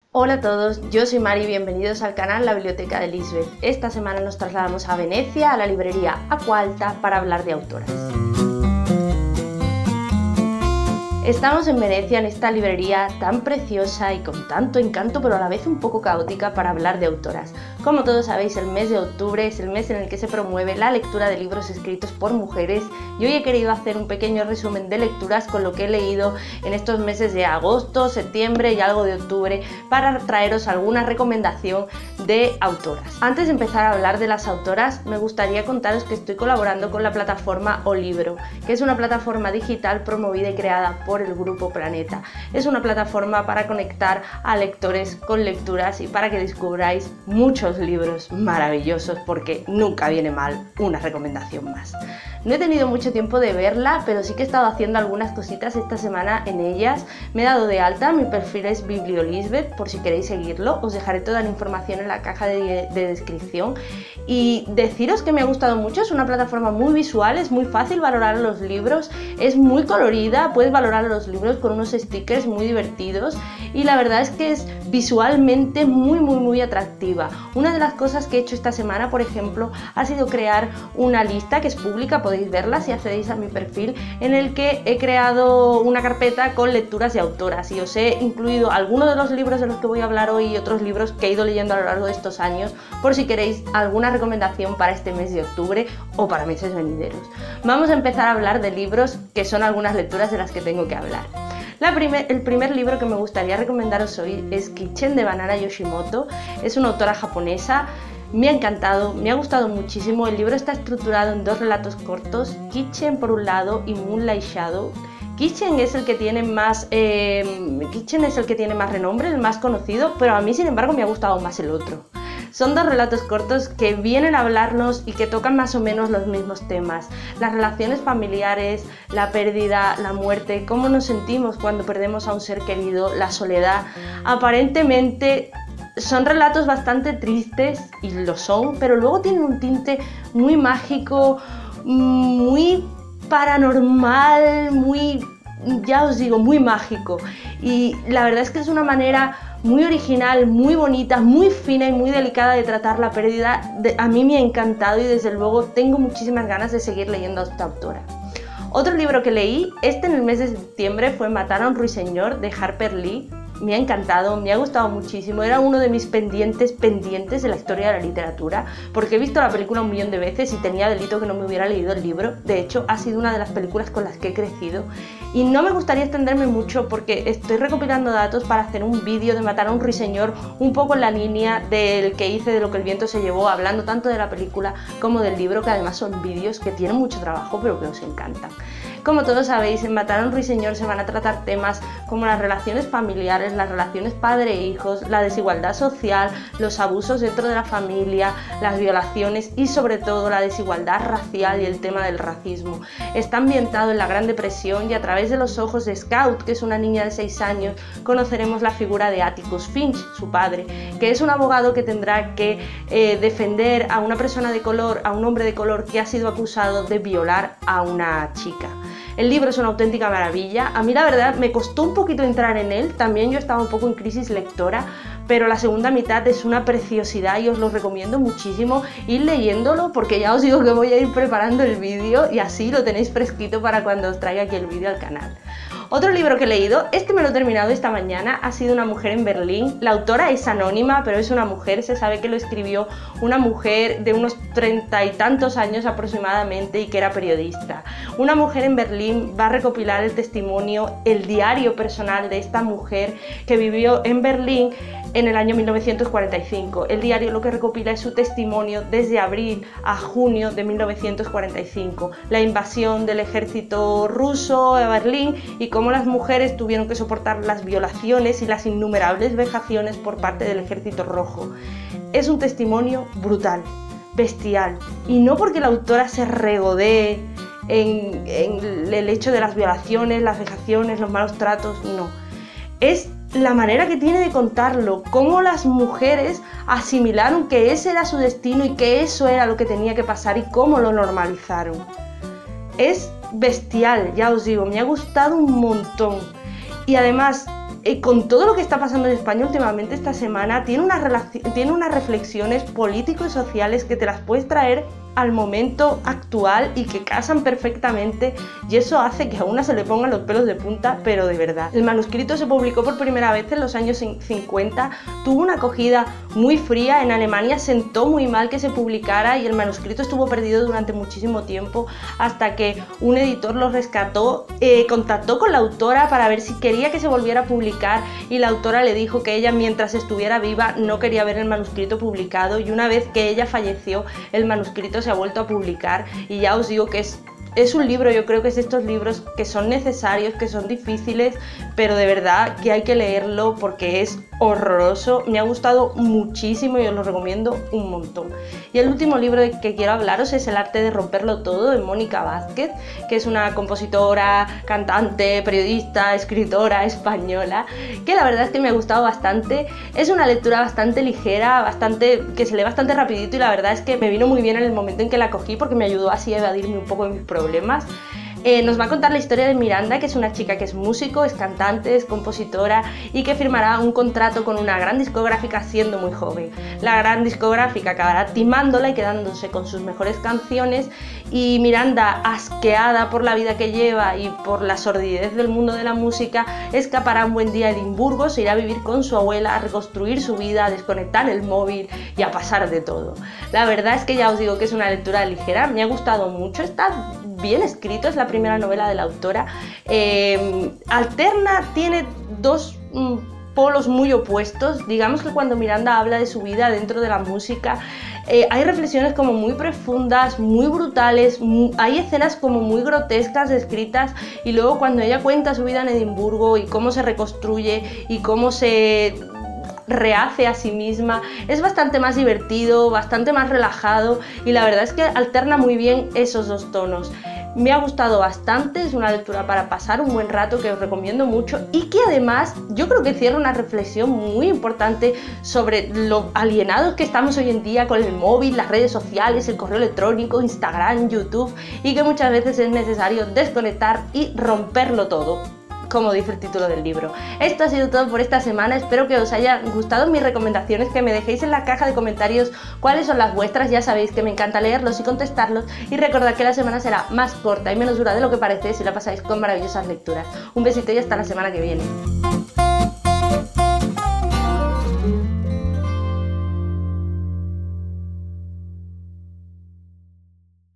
Hola a todos, yo soy Mari y bienvenidos al canal La Biblioteca de Lisbeth. Esta semana nos trasladamos a Venecia, a la librería Acqualta, para hablar de autoras. Estamos en Venecia, en esta librería tan preciosa y con tanto encanto, pero a la vez un poco caótica, para hablar de autoras. Como todos sabéis, el mes de octubre es el mes en el que se promueve la lectura de libros escritos por mujeres y hoy he querido hacer un pequeño resumen de lecturas con lo que he leído en estos meses de agosto, septiembre y algo de octubre, para traeros alguna recomendación de autoras. Antes de empezar a hablar de las autoras, me gustaría contaros que estoy colaborando con la plataforma Olibro, que es una plataforma digital promovida y creada por el Grupo Planeta. Es una plataforma para conectar a lectores con lecturas y para que descubráis muchos libros maravillosos, porque nunca viene mal una recomendación más. No he tenido mucho tiempo de verla, pero sí que he estado haciendo algunas cositas esta semana en ellas. Me he dado de alta, mi perfil es BiblioLisbeth, por si queréis seguirlo. Os dejaré toda la información en la caja de descripción. Y deciros que me ha gustado mucho, es una plataforma muy visual, es muy fácil valorar los libros, es muy colorida, puedes valorar los libros con unos stickers muy divertidos y la verdad es que es visualmente muy atractiva. Una de las cosas que he hecho esta semana, por ejemplo, ha sido crear una lista que es pública, podéis verla si accedéis a mi perfil, en el que he creado una carpeta con lecturas de autoras y os he incluido algunos de los libros de los que voy a hablar hoy y otros libros que he ido leyendo a lo largo de estos años, por si queréis alguna recomendación para este mes de octubre o para meses venideros. Vamos a empezar a hablar de libros, que son algunas lecturas de las que tengo que hablar. El primer libro que me gustaría recomendaros hoy es Kitchen, de Banana Yoshimoto. Es una autora japonesa. Me ha encantado, me ha gustado muchísimo. El libro está estructurado en dos relatos cortos, Kitchen por un lado y Moonlight Shadow. Kitchen es el que tiene más renombre, el más conocido, pero a mí, sin embargo, me ha gustado más el otro. Son dos relatos cortos que vienen a hablarnos y que tocan más o menos los mismos temas: las relaciones familiares, la pérdida, la muerte, cómo nos sentimos cuando perdemos a un ser querido, la soledad. Aparentemente son relatos bastante tristes, y lo son, pero luego tienen un tinte muy mágico, muy paranormal, ya os digo, muy mágico. Y la verdad es que es una manera muy original, muy bonita, muy fina y muy delicada de tratar la pérdida. A mí me ha encantado y desde luego tengo muchísimas ganas de seguir leyendo a esta autora. Otro libro que leí en el mes de septiembre fue Matar a un ruiseñor, de Harper Lee. Me ha encantado, me ha gustado muchísimo. Era uno de mis pendientes de la historia de la literatura, porque he visto la película 1.000.000 de veces y tenía delito que no me hubiera leído el libro. De hecho, ha sido una de las películas con las que he crecido. Y no me gustaría extenderme mucho porque estoy recopilando datos para hacer un vídeo de Matar a un ruiseñor, un poco en la línea del que hice de Lo que el viento se llevó, hablando tanto de la película como del libro, que además son vídeos que tienen mucho trabajo pero que os encantan. Como todos sabéis, en Matar a un ruiseñor se van a tratar temas como las relaciones familiares, las relaciones padre-hijos, la desigualdad social, los abusos dentro de la familia, las violaciones y sobre todo la desigualdad racial y el tema del racismo. Está ambientado en la Gran Depresión y a través de los ojos de Scout, que es una niña de 6 años, conoceremos la figura de Atticus Finch, su padre, que es un abogado que tendrá que defender a una persona de color, a un hombre de color que ha sido acusado de violar a una chica. El libro es una auténtica maravilla. A mí la verdad me costó un poquito entrar en él, también yo estaba un poco en crisis lectora, pero la segunda mitad es una preciosidad y os lo recomiendo muchísimo ir leyéndolo, porque ya os digo que voy a ir preparando el vídeo y así lo tenéis fresquito para cuando os traiga aquí el vídeo al canal. Otro libro que he leído, me lo he terminado esta mañana, ha sido Una mujer en Berlín. La autora es anónima, pero es una mujer, se sabe que lo escribió una mujer de unos 30 y tantos años aproximadamente y que era periodista. Una mujer en Berlín va a recopilar el testimonio, el diario personal de esta mujer que vivió en Berlín en el año 1945. El diario lo que recopila es su testimonio desde abril a junio de 1945, la invasión del ejército ruso a Berlín y cómo las mujeres tuvieron que soportar las violaciones y las innumerables vejaciones por parte del ejército rojo. Es un testimonio brutal, bestial, y no porque la autora se regodee en el hecho de las violaciones, las vejaciones, los malos tratos, no. Es la manera que tiene de contarlo, cómo las mujeres asimilaron que ese era su destino y que eso era lo que tenía que pasar y cómo lo normalizaron. Es bestial, ya os digo, me ha gustado un montón. Y además con todo lo que está pasando en España últimamente esta semana, tiene unas reflexiones políticos y sociales que te las puedes traer al momento actual y que casan perfectamente, y eso hace que a una se le pongan los pelos de punta, pero de verdad. El manuscrito se publicó por primera vez en los años 50, tuvo una acogida muy fría, en Alemania sentó muy mal que se publicara y el manuscrito estuvo perdido durante muchísimo tiempo hasta que un editor lo rescató, contactó con la autora para ver si quería que se volviera a publicar y la autora le dijo que ella, mientras estuviera viva, no quería ver el manuscrito publicado, y una vez que ella falleció el manuscrito se ha vuelto a publicar, y ya os digo que es un libro, yo creo que es de estos libros que son necesarios, que son difíciles, pero de verdad que hay que leerlo porque es horroroso. Me ha gustado muchísimo y os lo recomiendo un montón. Y el último libro de que quiero hablaros es El arte de romperlo todo, de Mónica Vázquez, que es una compositora, cantante, periodista, escritora española, que la verdad es que me ha gustado bastante. Es una lectura bastante ligera, que se lee bastante rapidito, y la verdad es que me vino muy bien en el momento en que la cogí porque me ayudó así a evadirme un poco de mis problemas. Nos va a contar la historia de Miranda, que es una chica que es músico, es cantante, es compositora y que firmará un contrato con una gran discográfica siendo muy joven. La gran discográfica acabará timándola y quedándose con sus mejores canciones, y Miranda, asqueada por la vida que lleva y por la sordidez del mundo de la música, escapará un buen día a Edimburgo, se irá a vivir con su abuela, a reconstruir su vida, a desconectar el móvil y a pasar de todo. La verdad es que ya os digo que es una lectura ligera, me ha gustado mucho, está bien escrito, es la primera novela de la autora. Alterna, tiene dos polos muy opuestos. Digamos que cuando Miranda habla de su vida dentro de la música, hay reflexiones como muy profundas, muy brutales, hay escenas como muy grotescas descritas, y luego cuando ella cuenta su vida en Edimburgo y cómo se reconstruye y cómo se rehace a sí misma, es bastante más divertido, bastante más relajado, y la verdad es que alterna muy bien esos dos tonos. Me ha gustado bastante, es una lectura para pasar un buen rato que os recomiendo mucho, y que además yo creo que cierra una reflexión muy importante sobre lo alienados que estamos hoy en día con el móvil, las redes sociales, el correo electrónico, Instagram, YouTube, y que muchas veces es necesario desconectar y romperlo todo, como dice el título del libro. Esto ha sido todo por esta semana, espero que os hayan gustado mis recomendaciones, que me dejéis en la caja de comentarios cuáles son las vuestras, ya sabéis que me encanta leerlos y contestarlos, y recordad que la semana será más corta y menos dura de lo que parece si la pasáis con maravillosas lecturas. Un besito y hasta la semana que viene.